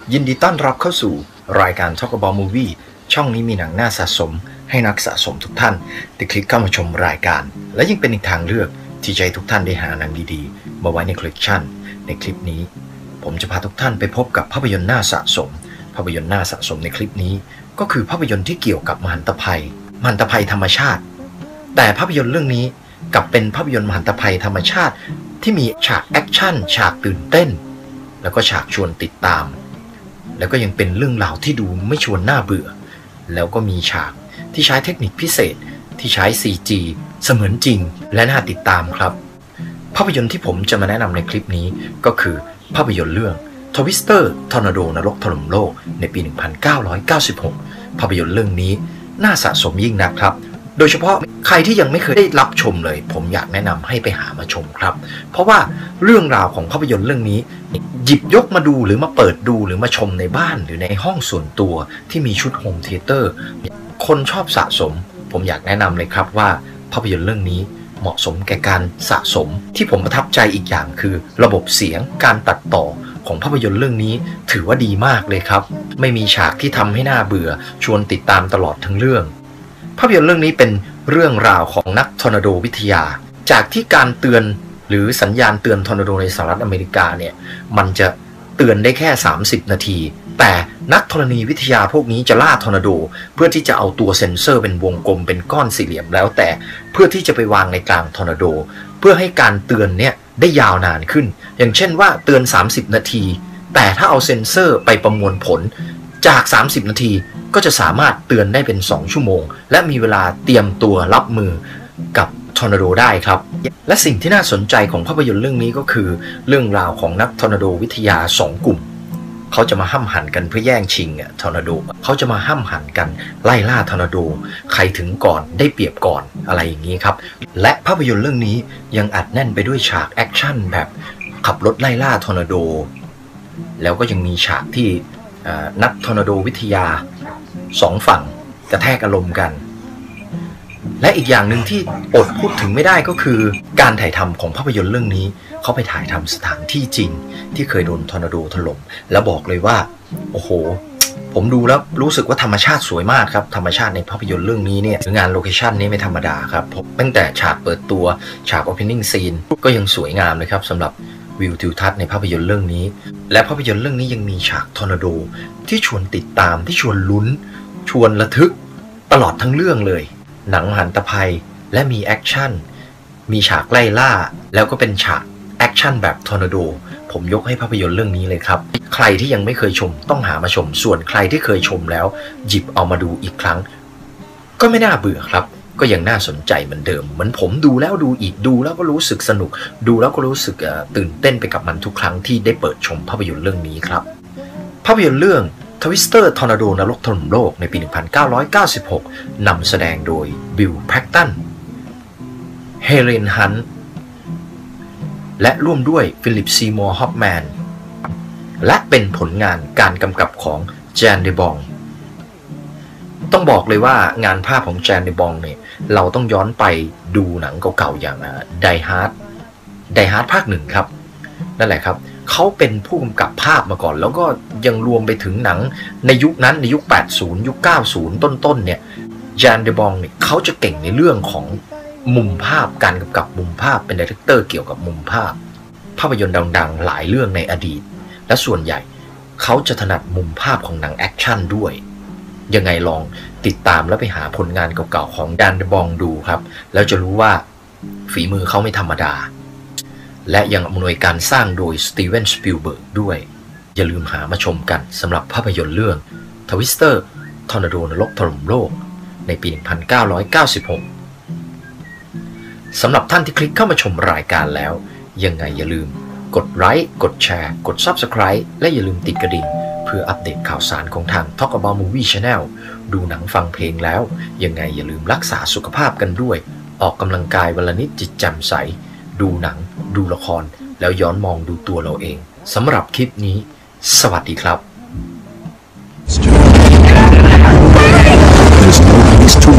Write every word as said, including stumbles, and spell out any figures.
ยินดีต้อนรับเข้าสู่รายการ Talk About Movie ช่องนี้มีหนังน่าสะสมให้นักสะสมทุกท่านได้คลิกเข้ามาชมรายการและยิ่งเป็นอีกทางเลือกที่จะให้ทุกท่านได้หาหนังดีๆมาไว้ในคอลเลกชันในคลิปนี้ผมจะพาทุกท่านไปพบกับภาพยนตร์น่าสะสมภาพยนตร์น่าสะสมในคลิปนี้ก็คือภาพยนตร์ที่เกี่ยวกับมหันตภัยมหันตภัยธรรมชาติแต่ภาพยนตร์เรื่องนี้กลับเป็นภาพยนตร์มหันตภัยธรรมชาติที่มีฉากแอคชั่นฉากตื่นเต้นแล้วก็ฉากชวนติดตามแล้วก็ยังเป็นเรื่องราวที่ดูไม่ชวนน่าเบื่อแล้วก็มีฉากที่ใช้เทคนิคพิเศษที่ใช้ ซี จี เสมือนจริงและน่าติดตามครับภาพยนตร์ที่ผมจะมาแนะนำในคลิปนี้ก็คือภาพยนตร์เรื่อง Twister Tornado นรกถล่มโลกในปี หนึ่งพันเก้าร้อยเก้าสิบหก ภาพยนตร์เรื่องนี้น่าสะสมยิ่งนักครับโดยเฉพาะใครที่ยังไม่เคยได้รับชมเลยผมอยากแนะนำให้ไปหามาชมครับเพราะว่าเรื่องราวของภาพยนตร์เรื่องนี้หยิบยกมาดูหรือมาเปิดดูหรือมาชมในบ้านหรือในห้องส่วนตัวที่มีชุดโฮมเธียเตอร์คนชอบสะสมผมอยากแนะนำเลยครับว่าภาพยนตร์เรื่องนี้เหมาะสมแก่การสะสมที่ผมประทับใจอีกอย่างคือระบบเสียงการตัดต่อของภาพยนตร์เรื่องนี้ถือว่าดีมากเลยครับไม่มีฉากที่ทำให้หน่าเบื่อชวนติดตามตลอดทั้งเรื่องภาพยนตร์เรื่องนี้เป็นเรื่องราวของนักทอร์นาโดวิทยาจากที่การเตือนหรือสัญญาณเตือนทอร์นาโดในสหรัฐอเมริกาเนี่ยมันจะเตือนได้แค่สามสิบนาทีแต่นักธรณีวิทยาพวกนี้จะล่าทอร์นาโดเพื่อที่จะเอาตัวเซ็นเซอร์เป็นวงกลมเป็นก้อนสี่เหลี่ยมแล้วแต่เพื่อที่จะไปวางในกลางทอร์นาโดเพื่อให้การเตือนเนี่ยได้ยาวนานขึ้นอย่างเช่นว่าเตือนสามสิบนาทีแต่ถ้าเอาเซ็นเซอร์ไปประมวลผลจากสามสิบนาทีก็จะสามารถเตือนได้เป็นสองชั่วโมงและมีเวลาเตรียมตัวรับมือกับทอร์นาโดได้ครับและสิ่งที่น่าสนใจของภาพยนตร์เรื่องนี้ก็คือเรื่องราวของนักทอร์นาโดวิทยาสองกลุ่มเขาจะมาห้ำหั่นกันเพื่อแย่งชิงอ่ะทอร์นาโดเขาจะมาห้ำหั่นกันไล่ล่าทอร์นาโดใครถึงก่อนได้เปรียบก่อนอะไรอย่างนี้ครับและภาพยนตร์เรื่องนี้ยังอัดแน่นไปด้วยฉากแอคชั่นแบบขับรถไล่ล่าทอร์นาโดแล้วก็ยังมีฉากที่นักทอร์นาโดวิทยาสองฝั่งกระแทกอารมณ์กันและอีกอย่างหนึ่งที่อดพูดถึงไม่ได้ก็คือการถ่ายทำของภาพยนตร์เรื่องนี้เขาไปถ่ายทำสถานที่จริงที่เคยโดนทอร์นาโดถล่มแล้วบอกเลยว่าโอ้โหผมดูแล้วรู้สึกว่าธรรมชาติสวยมากครับธรรมชาติในภาพยนตร์เรื่องนี้เนี่ยงานโลเคชั่นนี้ไม่ธรรมดาครับตั้งแต่ฉากเปิดตัวฉาก opening scene ก็ยังสวยงามเลยครับสำหรับวิวทิวทัศน์ในภาพยนตร์เรื่องนี้และภาพยนตร์เรื่องนี้ยังมีฉากทอร์นาโดที่ชวนติดตามที่ชวนลุ้นชวนระทึกตลอดทั้งเรื่องเลยหนังหันตภัยและมีแอคชั่นมีฉากไล่ล่าแล้วก็เป็นฉากแอคชั่นแบบทอร์นาโดผมยกให้ภาพยนตร์เรื่องนี้เลยครับใครที่ยังไม่เคยชมต้องหามาชมส่วนใครที่เคยชมแล้วหยิบเอามาดูอีกครั้งก็ไม่น่าเบื่อครับก็ยังน่าสนใจเหมือนเดิมเหมือนผมดูแล้วดูอีกดูแล้วก็รู้สึกสนุกดูแล้วก็รู้สึกตื่นเต้นไปกับมันทุกครั้งที่ได้เปิดชมภาพยนตร์เรื่องนี้ครับภาพยนตร์เรื่อง Twister Tornado นรกถล่มโลกในปี หนึ่งพันเก้าร้อยเก้าสิบหก นำแสดงโดยบิล แพคตัน เฮเลน ฮันต์และร่วมด้วยฟิลิป ซีมัวร์ ฮอฟแมนและเป็นผลงานการกำกับของแจน เดบองต้องบอกเลยว่างานภาพของแจน เดบองเนี่ยเราต้องย้อนไปดูหนังเก่าๆอย่างไดฮาร์ดไดฮาร์ดภาคหนึ่งครับนั่นแหละครับเขาเป็นผู้กำกับภาพมาก่อนแล้วก็ยังรวมไปถึงหนังในยุคนั้นในยุคแปดสิบยุคเก้าสิบต้นๆเนี่ยแจน เดบองเนี่ยเขาจะเก่งในเรื่องของมุมภาพการกำกับมุมภาพเป็นไดเรคเตอร์เกี่ยวกับมุมภาพภาพยนตร์ดังๆหลายเรื่องในอดีตและส่วนใหญ่เขาจะถนัดมุมภาพของหนังแอคชั่นด้วยยังไงลองติดตามแล้วไปหาผลงานเก่าๆของแจน เดบองดูครับแล้วจะรู้ว่าฝีมือเขาไม่ธรรมดาและยังอำนวยการสร้างโดยสตีเวน สปิลเบิร์กด้วยอย่าลืมหามาชมกันสำหรับภาพยนตร์เรื่อง Twister Tornado นรกถล่มโลกในปี หนึ่งพันเก้าร้อยเก้าสิบหก สำหรับท่านที่คลิกเข้ามาชมรายการแล้วยังไงอย่าลืมกดไลค์กดแชร์กด ซับสไครบ์ และอย่าลืมติดกระดิ่งเพื่ออัปเดตข่าวสารของทาง Talk About Movie Channel ดูหนังฟังเพลงแล้วยังไงอย่าลืมรักษาสุขภาพกันด้วยออกกำลังกายวันละนิดจิตแจ่มใสดูหนังดูละครแล้วย้อนมองดูตัวเราเองสำหรับคลิปนี้สวัสดีครับ There's no place to